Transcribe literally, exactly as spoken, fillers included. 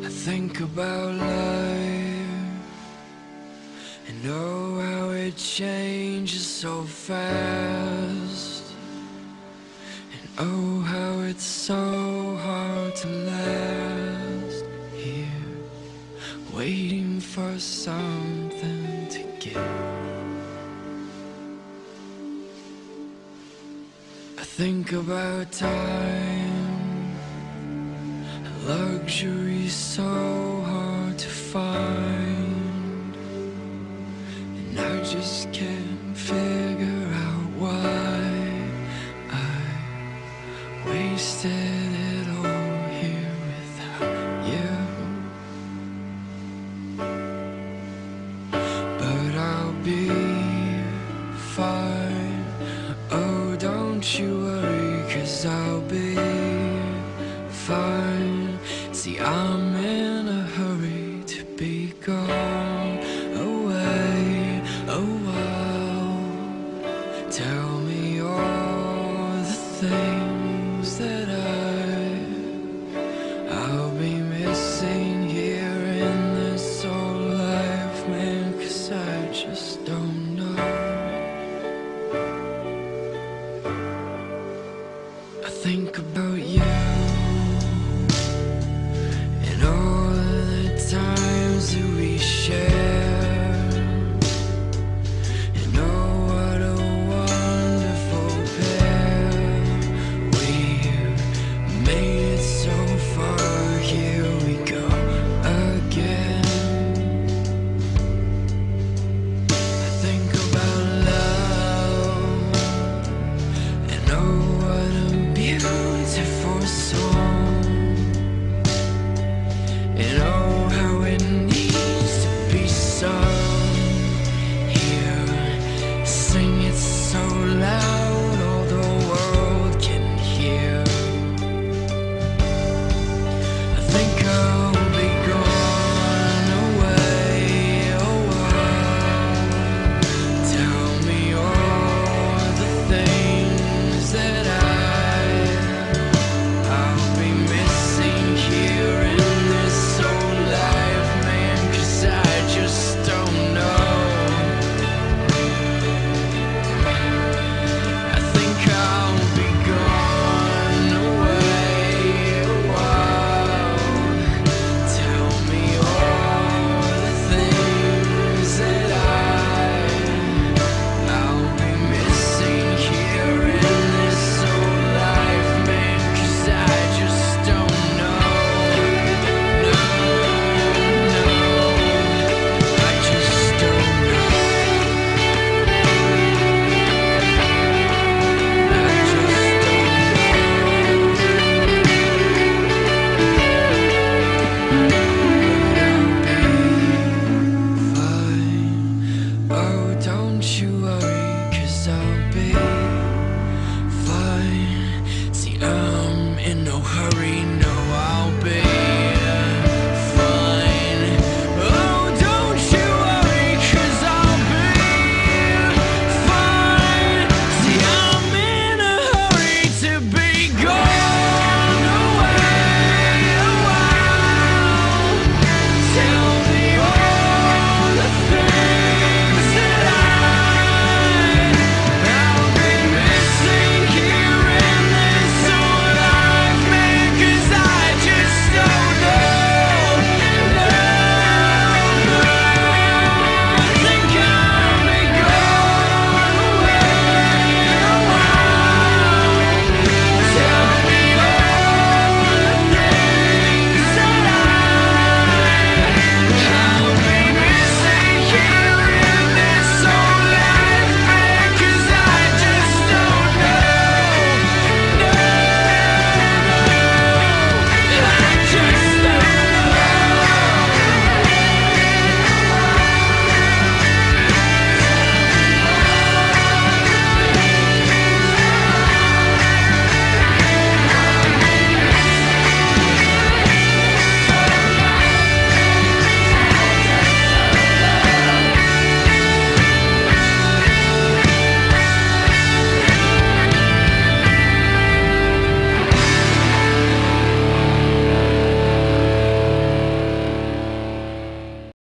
I think about life and oh how it changes so fast, and oh how it's so hard to last here, waiting for something to give. I think about time, a luxury so hard to find, and I just can't figure out why I wasted it all here without you. But I'll be fine, oh don't you worry, 'cause I'll be fine. See, I'm